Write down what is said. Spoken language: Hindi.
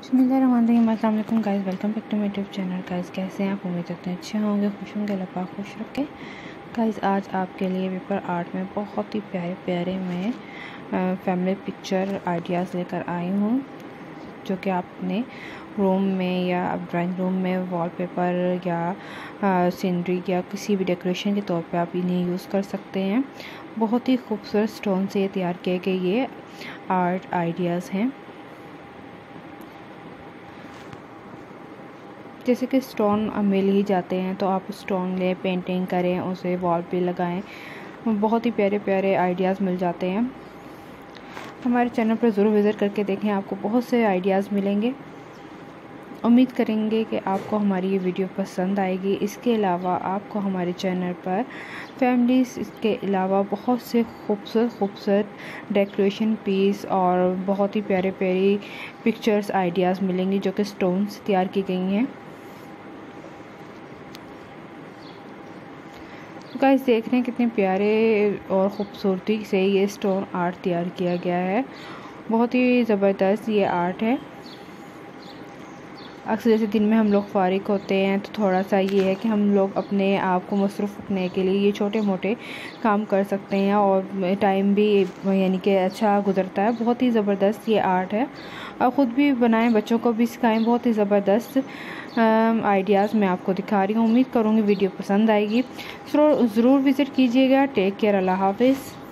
बिस्मिल्लाहिर्रहमानिर्रहीम। अस्सलाम वालेकुम guys, welcome back to my YouTube channel. Guys कैसे हैं आप? उम्मीद करते हैं अच्छे होंगे, खुश होंगे, अल्लाह पाक खुश रखे। गाइस आज आपके लिए पेपर आर्ट में बहुत ही प्यारे प्यारे मैं फैमिली पिक्चर आइडियाज़ लेकर आई हूँ, जो कि आप अपने रूम में या ड्राइंग रूम में वॉलपेपर या सीनरी या किसी भी डेकोरेशन के तौर पे आप इन्हें यूज़ कर सकते हैं। बहुत ही खूबसूरत स्टोन से तैयार किए गए ये आर्ट आइडियाज़ हैं। जैसे कि स्टोन मिल ही जाते हैं तो आप स्टोन लें, पेंटिंग करें, उसे वॉल पे लगाएं। बहुत ही प्यारे प्यारे आइडियाज़ मिल जाते हैं। हमारे चैनल पर ज़रूर विज़िट करके देखें, आपको बहुत से आइडियाज़ मिलेंगे। उम्मीद करेंगे कि आपको हमारी ये वीडियो पसंद आएगी। इसके अलावा आपको हमारे चैनल पर फैमिलीज़ इसके अलावा बहुत से खूबसूरत डेकोरेशन पीस और बहुत ही प्यारे प्यारी पिक्चर्स आइडियाज़ मिलेंगी, जो कि स्टोन से तैयार की गई हैं। गाइस देख रहे हैं कितने प्यारे और ख़ूबसूरती से ये स्टोन आर्ट तैयार किया गया है। बहुत ही ज़बरदस्त ये आर्ट है। अक्सर जैसे दिन में हम लोग फ़ारिग होते हैं तो थोड़ा सा ये है कि हम लोग अपने आप को मसरूफ़ रखने के लिए ये छोटे मोटे काम कर सकते हैं और टाइम भी यानी कि अच्छा गुजरता है। बहुत ही ज़बरदस्त ये आर्ट है। आप ख़ुद भी बनाएं, बच्चों को भी सिखाएं। बहुत ही ज़बरदस्त आइडियाज़ मैं आपको दिखा रही हूँ। उम्मीद करूँगी वीडियो पसंद आएगी। ज़रूर विज़िट कीजिएगा। टेक केयर, अल्लाह हाफ़िज़।